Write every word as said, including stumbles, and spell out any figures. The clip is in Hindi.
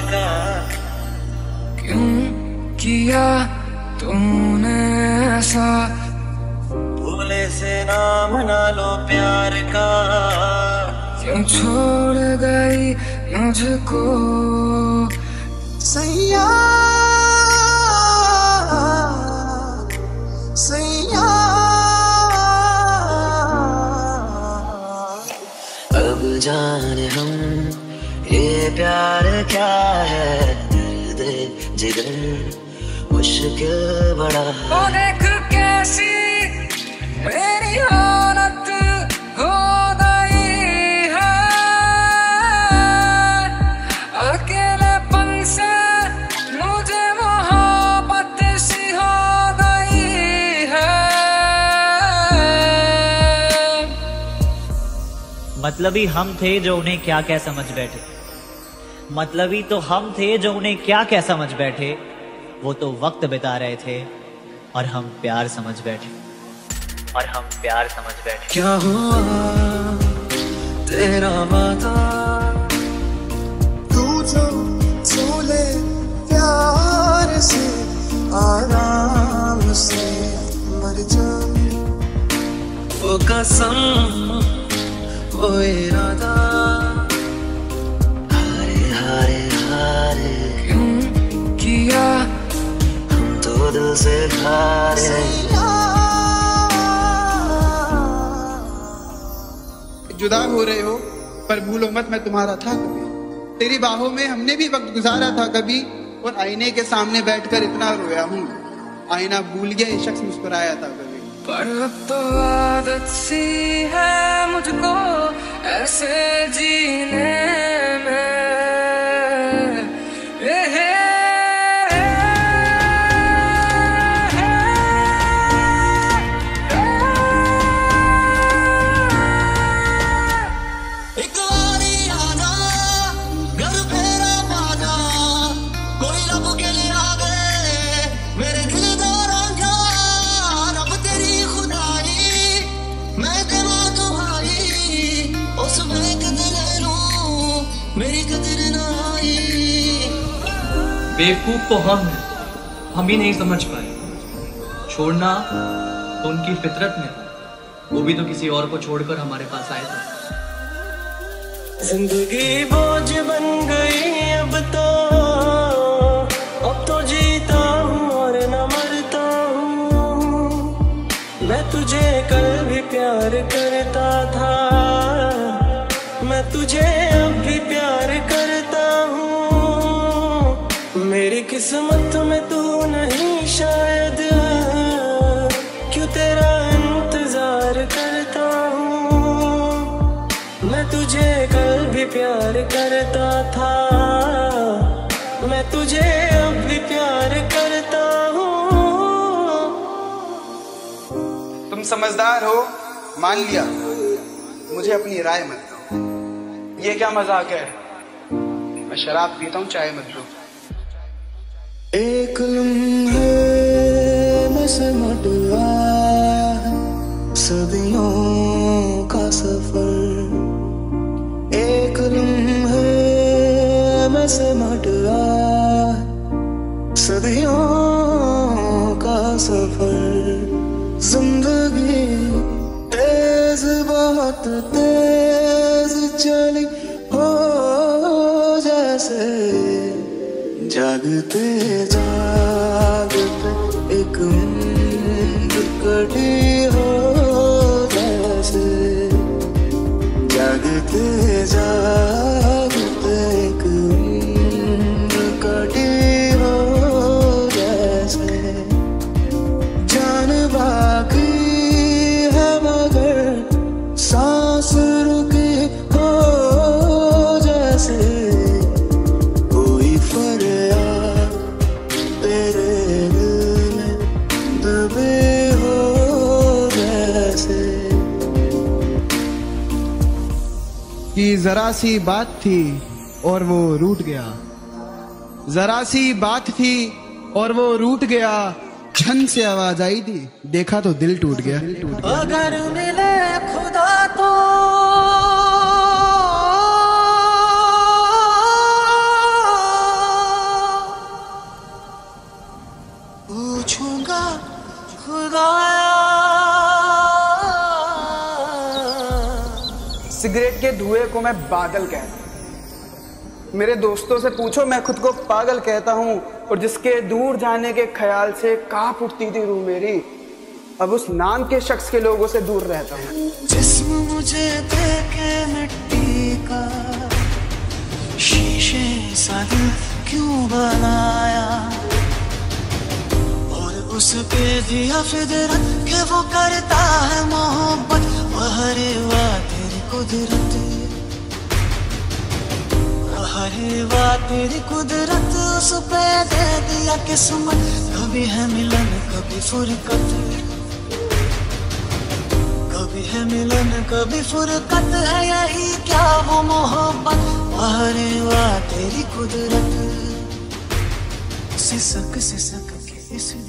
का। क्यों किया तूने ऐसा, भूले से नाम ना लो प्यार का। क्यों छोड़ गई मुझको सैया सैया। अब जाने हम ये प्यार क्या है, दर्द जिगर मुश्किल बड़ा है। ओ देख कैसी मेरी हालत हो गई है, अकेलेपन से मुझे मोहब्बत सी हो गई है। मतलबी हम थे जो उन्हें क्या क्या समझ बैठे, मतलबी तो हम थे जो उन्हें क्या क्या समझ बैठे। वो तो वक्त बिता रहे थे और हम प्यार समझ बैठे, और हम प्यार समझ बैठे। क्या हुआ तेरा वादा, तू जो चले प्यार से आराम से मर जा। वो कसम वो इरादा, हारे हारे हारे क्यों किया तो दिल से हारे। जुदा हो रहे हो पर भूलो मत मैं तुम्हारा था कभी, तेरी बाहों में हमने भी वक्त गुजारा था कभी। और आईने के सामने बैठकर इतना रोया हूँ, आईना भूल गया ये शख्स मुस्कुराया था कभी। पर अब तो आदत सी है मुझको ऐसे जीने में। बेवकूफ तो हम हैं, हम ही नहीं समझ पाए। छोड़ना तो उनकी फितरत में था, वो भी तो किसी और को छोड़कर हमारे पास आए थे। जिंदगी बोझ बन गई अब तो, अब तो जीता हूँ और न मरता हूँ। मैं तुझे कल भी प्यार करता था, मैं तुझे अब भी प्यार करता हूँ। मेरी किस्मत में तू नहीं शायद, क्यों तेरा इंतजार करता हूँ। मैं तुझे कल भी प्यार करता था, मैं तुझे अब भी प्यार करता हूँ। तुम समझदार हो मान लिया, मुझे अपनी राय मत दो। ये क्या मजाक है, मैं शराब पीता हूँ चाय मत दो। एक लम्हे में सिमट आया है सदियों का सफर, एक लम्हे में सिमट आया है सदियों का सफर। जिंदगी तेज बहुत तेज चली हो जैसे, जागते जागते एक उम्र कटी हो जैसे, जागते जागते एक उम्र कटी हो जैसे। जान बाकी है मगर सांस रुकी हो जैसे, कि जरा सी बात थी और वो रूठ गया, जरा सी बात थी और वो रूठ गया। झन से आवाज आई थी, देखा तो दिल टूट गया। अगर मिले खुदा तो सिगरेट के धुएं को मैं बादल कहता हूँ। मेरे दोस्तों से पूछो, मैं खुद को पागल कहता हूँ। और जिसके दूर जाने के ख्याल से कांप उठती थी रूह मेरी, अब उस नाम के शख्स के लोगों से दूर रहता हूँ। जिस्म मुझे देखे मिट्टी का, शीशे सा दिल क्यों बनाया, और उस पे दिया फिदरत के वो करता है मोहब्बत। वहरे वाह तेरी कुदरत, वहरे वाह तेरी कुदरत, उस पे दे दिया किस्मत। कभी है मिलन कभी फुरकत, कभी है मिलन कभी फुरकत, है यही क्या वो मोहब्बत। वहरे वाह तेरी कुदरत, सिसक सिसक के इस